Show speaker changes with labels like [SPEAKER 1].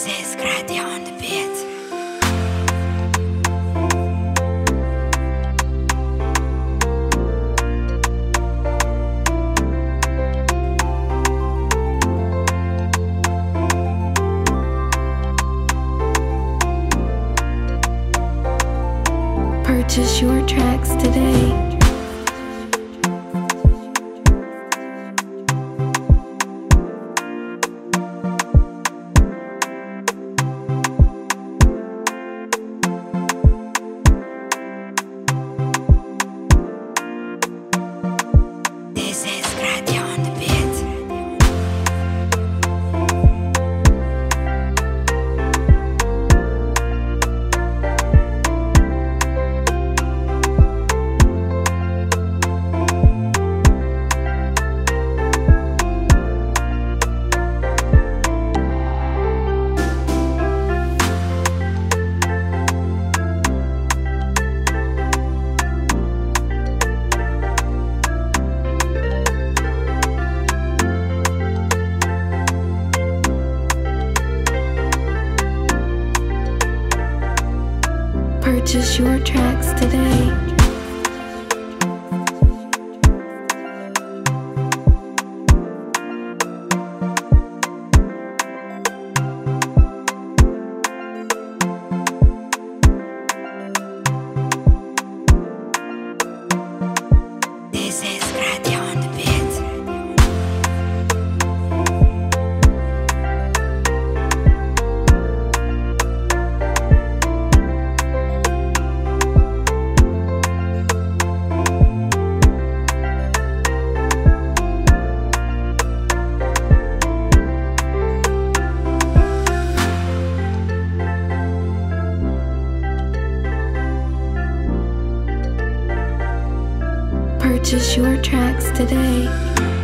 [SPEAKER 1] This is Gradia on the beat.
[SPEAKER 2] Purchase your tracks today.
[SPEAKER 1] This is Gradia on the beat.
[SPEAKER 2] Purchase your tracks today.
[SPEAKER 1] This is Gradia on the beat.
[SPEAKER 2] Purchase your tracks today.